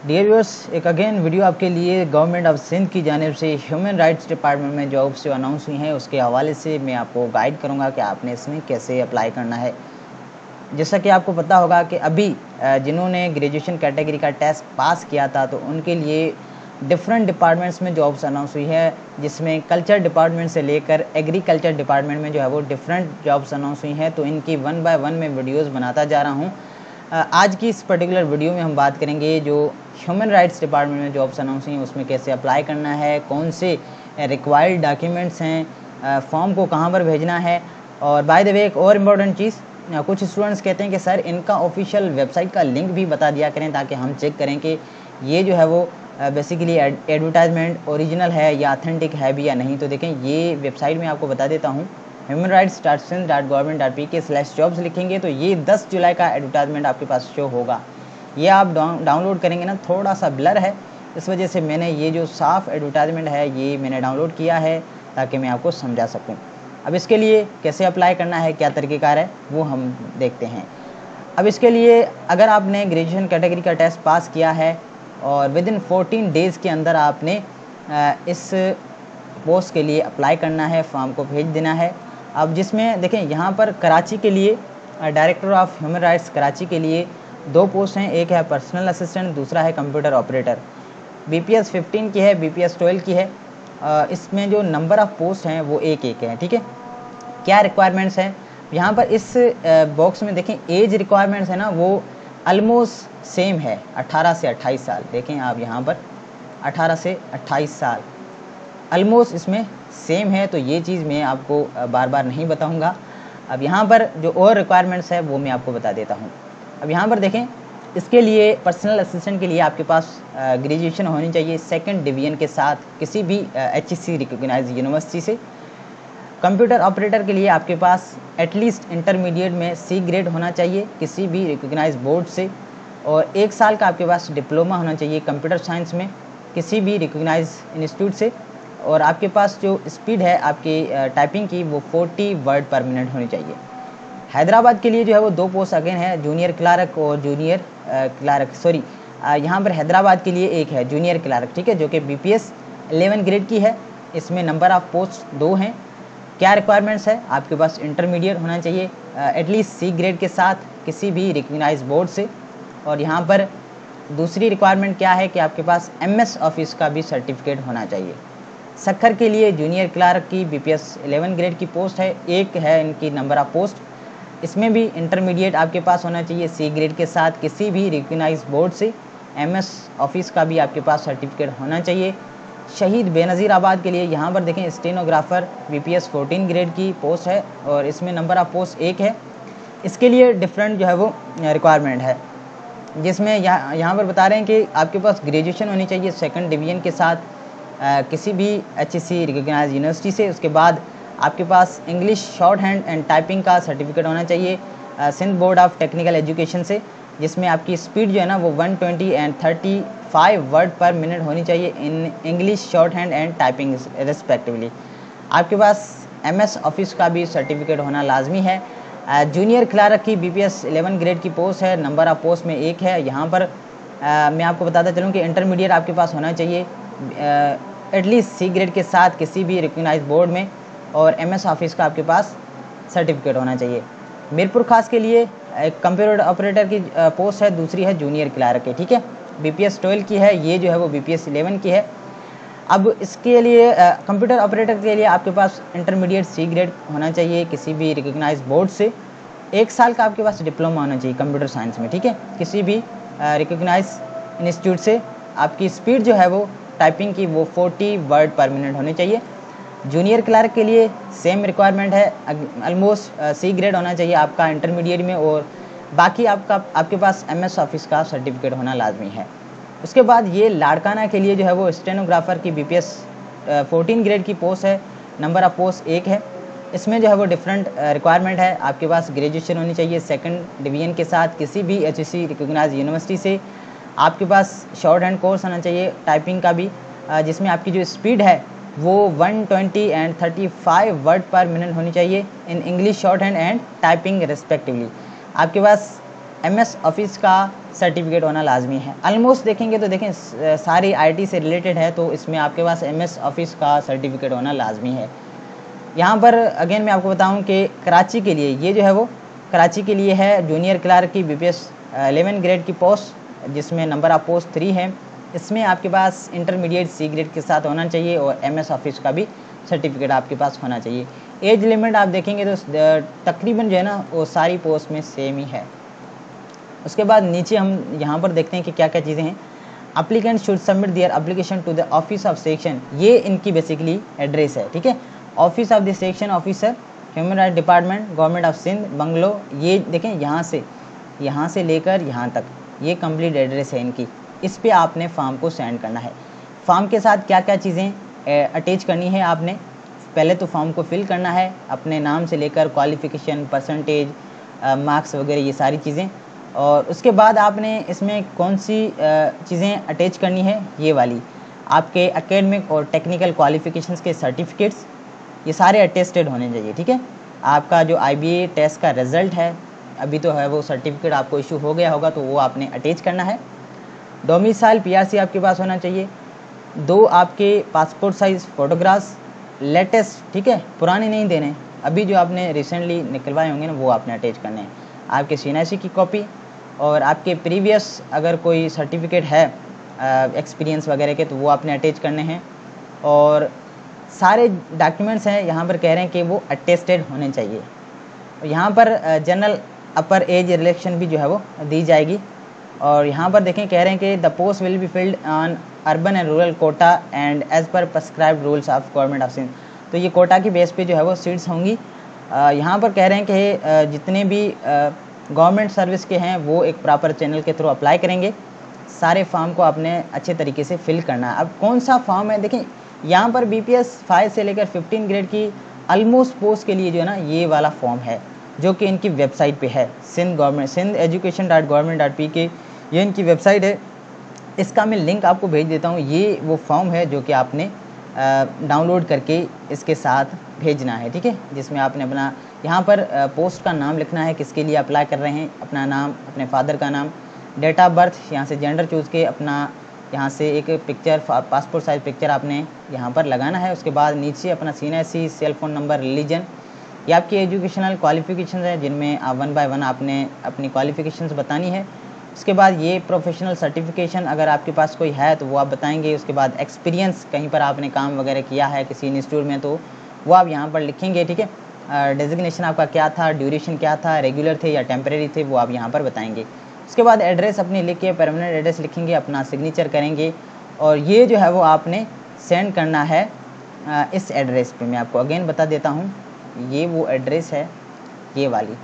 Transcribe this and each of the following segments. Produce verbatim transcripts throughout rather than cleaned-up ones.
Dear viewers, एक again video आपके लिए गवर्नमेंट ऑफ सिंध की जानिब से ह्यूमन राइट्स डिपार्टमेंट में जॉब्स जो अनाउंस हुई हैं उसके हवाले से मैं आपको गाइड करूंगा कि आपने इसमें कैसे अप्लाई करना है। जैसा कि आपको पता होगा कि अभी जिन्होंने ग्रेजुएशन कैटेगरी का टेस्ट पास किया था तो उनके लिए डिफरेंट डिपार्टमेंट्स में जॉब्स अनाउंस हुई है, जिसमें कल्चर डिपार्टमेंट से लेकर एग्रीकल्चर डिपार्टमेंट में जो है वो डिफरेंट जॉब्स अनाउंस हुई हैं। तो इनकी वन बाय वन में वीडियोज़ बनाता जा रहा हूँ। आज की इस पर्टिकुलर वीडियो में हम बात करेंगे जो ह्यूमन राइट्स डिपार्टमेंट में जॉब्स अनाउंस हुई हैं उसमें कैसे अप्लाई करना है, कौन से रिक्वायर्ड डॉक्यूमेंट्स हैं, फॉर्म को कहाँ पर भेजना है। और बाय द वे एक और इम्पॉर्टेंट चीज़, कुछ स्टूडेंट्स कहते हैं कि सर इनका ऑफिशियल वेबसाइट का लिंक भी बता दिया करें ताकि हम चेक करें कि ये जो है वो बेसिकली एडवर्टाइजमेंट ओरिजिनल है या अथेंटिक है भी या नहीं। तो देखें, ये वेबसाइट में आपको बता देता हूँ, human rights dot Sindh dot government dot P K slash jobs लिखेंगे तो ये दस जुलाई का एडवर्टाइजमेंट आपके पास शो होगा। ये आप डाउनलोड करेंगे ना, थोड़ा सा ब्लर है, इस वजह से मैंने ये जो साफ़ एडवर्टाइजमेंट है ये मैंने डाउनलोड किया है ताकि मैं आपको समझा सकूं। अब इसके लिए कैसे अप्लाई करना है, क्या तरीक़ेकार है, वो हम देखते हैं। अब इसके लिए अगर आपने ग्रेजुएशन कैटेगरी का टेस्ट पास किया है और विद इन फोर्टीन डेज़ के अंदर आपने इस पोस्ट के लिए अप्लाई करना है, फॉर्म को भेज देना है। अब जिसमें देखें, यहाँ पर कराची के लिए director of human rights Karachi के लिए दो पोस्ट हैं, एक है पर्सनल असिस्टेंट, दूसरा है कंप्यूटर ऑपरेटर। बीपीएस फिफ्टीन की है, बीपीएस ट्वेल्व की है। इसमें जो नंबर ऑफ पोस्ट हैं वो एक एक है, ठीक है। क्या रिक्वायरमेंट्स हैं यहाँ पर इस बॉक्स में देखें, एज रिक्वायरमेंट्स है ना वो ऑलमोस्ट सेम है, अठारह से अट्ठाईस साल। देखें आप यहाँ पर अठारह से अट्ठाईस साल ऑलमोस्ट इसमें सेम है, तो ये चीज़ मैं आपको बार बार नहीं बताऊँगा। अब यहाँ पर जो और रिक्वायरमेंट्स है वो मैं आपको बता देता हूँ। अब यहाँ पर देखें, इसके लिए पर्सनल असिस्टेंट के लिए आपके पास ग्रेजुएशन होनी चाहिए सेकंड डिवीजन के साथ किसी भी एचईसी रिकॉग्नाइज्ड यूनिवर्सिटी से। कंप्यूटर ऑपरेटर के लिए आपके पास एटलीस्ट इंटरमीडिएट में सी ग्रेड होना चाहिए किसी भी रिकॉग्नाइज्ड बोर्ड से, और एक साल का आपके पास डिप्लोमा होना चाहिए कंप्यूटर साइंस में किसी भी रिकॉग्नाइज्ड इंस्टीट्यूट से, और आपके पास जो स्पीड है आपकी टाइपिंग की वो चालीस वर्ड पर मिनट होनी चाहिए। हैदराबाद के लिए जो है वो दो पोस्ट अगेन है, जूनियर क्लार्क और जूनियर क्लार्क, सॉरी यहाँ पर हैदराबाद के लिए एक है जूनियर क्लार्क, ठीक है, जो कि बीपीएस इलेवन ग्रेड की है। इसमें नंबर ऑफ पोस्ट दो हैं। क्या रिक्वायरमेंट्स है, आपके पास इंटरमीडिएट होना चाहिए एटलीस्ट सी ग्रेड के साथ किसी भी रिकॉग्नाइज्ड बोर्ड से, और यहाँ पर दूसरी रिक्वायरमेंट क्या है कि आपके पास एमएस ऑफिस का भी सर्टिफिकेट होना चाहिए। सक्खर के लिए जूनियर क्लार्क की बीपीएस इलेवन ग्रेड की पोस्ट है, एक है इनकी नंबर ऑफ पोस्ट। इसमें भी इंटरमीडिएट आपके पास होना चाहिए सी ग्रेड के साथ किसी भी रिकॉग्नाइज्ड बोर्ड से, एमएस ऑफिस का भी आपके पास सर्टिफिकेट होना चाहिए। शहीद बेनज़ीर आबाद के लिए यहाँ पर देखें, स्टेनोग्राफर बीपीएस फोर्टीन ग्रेड की पोस्ट है और इसमें नंबर ऑफ पोस्ट एक है। इसके लिए डिफरेंट जो है वो रिक्वायरमेंट है, जिसमें यहाँ यहाँ पर बता रहे हैं कि आपके पास ग्रेजुएशन होनी चाहिए सेकंड डिवीजन के साथ आ, किसी भी एचईसी रिकॉग्नाइज्ड यूनिवर्सिटी से। उसके बाद आपके पास English shorthand and typing का सर्टिफिकेट होना चाहिए Sindh board of technical education से, जिसमें आपकी स्पीड जो है ना वो one twenty and thirty five word per minute होनी चाहिए in English shorthand and typing respectively. आपके पास एमएस ऑफिस का भी सर्टिफिकेट होना लाजमी है। जूनियर क्लार्क की बीपीएस इलेवन ग्रेड की पोस्ट है, नंबर ऑफ पोस्ट में एक है। यहाँ पर आ, मैं आपको बताता चलूँ कि इंटरमीडिएट आपके पास होना चाहिए एटलीस्ट सी ग्रेड के साथ किसी भी रिकॉग्नाइज्ड बोर्ड में, और एमएस ऑफिस का आपके पास सर्टिफिकेट होना चाहिए। मीरपुर खास के लिए एक कंप्यूटर ऑपरेटर की पोस्ट है, दूसरी है जूनियर क्लार्क की, ठीक है, बीपीएस ट्वेल्व की है, ये जो है वो बीपीएस इलेवन की है। अब इसके लिए कंप्यूटर ऑपरेटर के लिए आपके पास इंटरमीडिएट सी ग्रेड होना चाहिए किसी भी रिकॉग्नाइज्ड बोर्ड से, एक साल का आपके पास डिप्लोमा होना चाहिए कंप्यूटर साइंस में, ठीक है, किसी भी रिकॉग्नाइज्ड इंस्टीट्यूट से। आपकी स्पीड जो है वो टाइपिंग की वो चालीस वर्ड पर मिनट होनी चाहिए। जूनियर क्लार्क के लिए सेम रिक्वायरमेंट है, ऑलमोस्ट सी ग्रेड होना चाहिए आपका इंटरमीडिएट में, और बाकी आपका आपके पास एमएस ऑफिस का सर्टिफिकेट होना लाजमी है। उसके बाद ये लाड़काना के लिए जो है वो स्टेनोग्राफर की बीपीएस फोर्टीन ग्रेड की पोस्ट है, नंबर ऑफ पोस्ट एक है। इसमें जो है वो डिफरेंट रिक्वायरमेंट है, आपके पास ग्रेजुएशन होनी चाहिए सेकंड डिवीजन के साथ किसी भी एचईसी रिकॉग्नाइज्ड यूनिवर्सिटी से। आपके पास शॉर्ट हैंड कोर्स होना चाहिए टाइपिंग का भी, जिसमें आपकी जो स्पीड है वो one twenty and thirty five word per minute होनी चाहिए in English shorthand and typing respectively. आपके पास एमएस ऑफिस का सर्टिफिकेट होना लाजमी है। ऑलमोस्ट देखेंगे तो देखें सारी आईटी से रिलेटेड है, तो इसमें आपके पास एमएस ऑफिस का सर्टिफिकेट होना लाजमी है। यहाँ पर अगेन मैं आपको बताऊं कि कराची के लिए ये जो है वो कराची के लिए है जूनियर क्लार्क की बीपीएस इलेवन ग्रेड की पोस्ट, जिसमें नंबर ऑफ पोस्ट थ्री है। इसमें आपके पास इंटरमीडिएट सी ग्रेड के साथ होना चाहिए और एमएस ऑफिस का भी सर्टिफिकेट आपके पास होना चाहिए। एज लिमिट आप देखेंगे तो तकरीबन जो है ना वो सारी पोस्ट में सेम ही है। उसके बाद नीचे हम यहाँ पर देखते हैं कि क्या क्या चीज़ें हैं। Applicant should submit their application to the office of section, ये इनकी बेसिकली एड्रेस है, ठीक है। Office of the section officer human right department government of Sindh bungalow, ये देखें यहाँ से यहाँ से लेकर यहाँ तक ये कंप्लीट एड्रेस है इनकी। इस पे आपने फॉर्म को सेंड करना है। फॉर्म के साथ क्या क्या चीज़ें अटैच करनी है आपने, पहले तो फॉर्म को फिल करना है, अपने नाम से लेकर क्वालिफ़िकेशन, परसेंटेज, मार्क्स वगैरह ये सारी चीज़ें। और उसके बाद आपने इसमें कौन सी चीज़ें अटैच करनी है, ये वाली आपके एकेडमिक और टेक्निकल क्वालिफ़िकेशंस के सर्टिफिकेट्स, ये सारे अटेस्टेड होने चाहिए, ठीक है। आपका जो आईबीए टेस्ट का रिज़ल्ट है अभी तो है वो सर्टिफिकेट आपको इशू हो गया होगा, तो वो आपने अटैच करना है। डोमिसाइल पीआरसी आपके पास होना चाहिए। दो आपके पासपोर्ट साइज़ फ़ोटोग्राफ्स लेटेस्ट, ठीक है, पुराने नहीं देने, अभी जो आपने रिसेंटली निकलवाए होंगे ना वो आपने अटैच करने हैं। आपके सीएनआईसी की कॉपी और आपके प्रीवियस अगर कोई सर्टिफिकेट है एक्सपीरियंस वगैरह के तो वो आपने अटैच करने हैं। और सारे डॉक्यूमेंट्स हैं यहाँ पर कह रहे हैं कि वो अटेस्टेड होने चाहिए। यहाँ पर जनरल अपर एज रिलेक्शन भी जो है वो दी जाएगी। और यहाँ पर देखें कह रहे हैं कि the post will be filled on urban and rural quota and as per prescribed rules of government of Sindh, तो ये कोटा की बेस पे जो है वो सीट्स होंगी। यहाँ पर कह रहे हैं कि जितने भी गवर्नमेंट सर्विस के हैं वो एक प्रॉपर चैनल के थ्रू अप्लाई करेंगे। सारे फॉर्म को आपने अच्छे तरीके से फिल करना है। अब कौन सा फॉर्म है, देखें यहाँ पर बीपीएस फाइव से लेकर फिफ्टीन ग्रेड की ऑलमोस्ट पोस्ट के लिए जो है ना ये वाला फॉर्म है जो कि इनकी वेबसाइट पे है, Sindh government Sindh education dot government dot P K, ये इनकी वेबसाइट है। इसका मैं लिंक आपको भेज देता हूँ। ये वो फॉर्म है जो कि आपने डाउनलोड करके इसके साथ भेजना है, ठीक है, जिसमें आपने अपना यहाँ पर पोस्ट का नाम लिखना है, किसके लिए अप्लाई कर रहे हैं, अपना नाम, अपने फादर का नाम, डेट ऑफ बर्थ, यहाँ से जेंडर चूज़ के अपना यहाँ से एक पिक्चर पासपोर्ट साइज़ पिक्चर आपने यहाँ पर लगाना है। उसके बाद नीचे अपना CNIC, cell phone number, religion, ये आपकी एजुकेशनल क्वालिफ़िकेशंस है जिनमें आप वन बाय वन आपने अपनी क्वालिफ़िकेशंस बतानी है। उसके बाद ये प्रोफेशनल सर्टिफिकेशन अगर आपके पास कोई है तो वो आप बताएंगे। उसके बाद एक्सपीरियंस, कहीं पर आपने काम वगैरह किया है किसी इंस्टीट्यूट में तो वो आप यहाँ पर लिखेंगे, ठीक है। डेजिग्नेशन आपका क्या था, ड्यूरेशन क्या था, रेगुलर थे या टेम्परेरी थे, वो आप यहाँ पर बताएंगे। उसके बाद एड्रेस अपनी लिख के परमानेंट एड्रेस लिखेंगे, अपना सिग्नेचर करेंगे और ये जो है वो आपने सेंड करना है इस एड्रेस पे। मैं आपको अगेन बता देता हूँ, ये वो एड्रेस है, ये वाली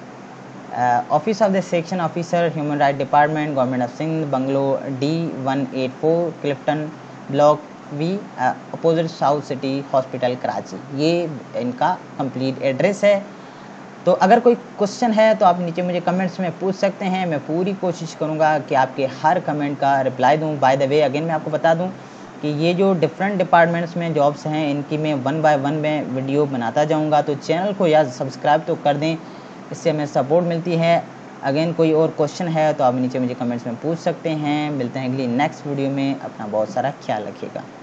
office of the section officer human right department government of Sindh bungalow D one eight four Clifton block V opposite south city hospital Karachi, ये इनका कंप्लीट एड्रेस है। तो अगर कोई क्वेश्चन है तो आप नीचे मुझे कमेंट्स में पूछ सकते हैं, मैं पूरी कोशिश करूँगा कि आपके हर कमेंट का रिप्लाई दूँ। बाय द वे अगेन मैं आपको बता दूँ कि ये जो डिफरेंट डिपार्टमेंट्स में जॉब्स हैं इनकी मैं वन बाय वन में वीडियो बनाता जाऊँगा, तो चैनल को यार सब्सक्राइब तो कर दें, इससे हमें सपोर्ट मिलती है। अगेन कोई और क्वेश्चन है तो आप नीचे मुझे कमेंट्स में पूछ सकते हैं। मिलते हैं अगली नेक्स्ट वीडियो में, अपना बहुत सारा ख्याल रखिएगा।